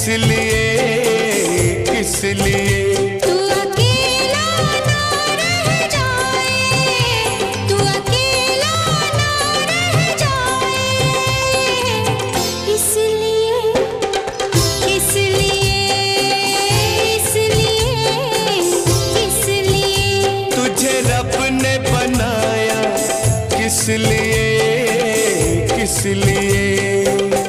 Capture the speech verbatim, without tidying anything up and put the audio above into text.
लिए, किस लिए? तू अकेला ना रह जाए, तू अकेला ना रह जाए, इसलिए, इसलिए, इसलिए, इसलिए तुझे रब ने बनाया, किस लिए, किस लिए?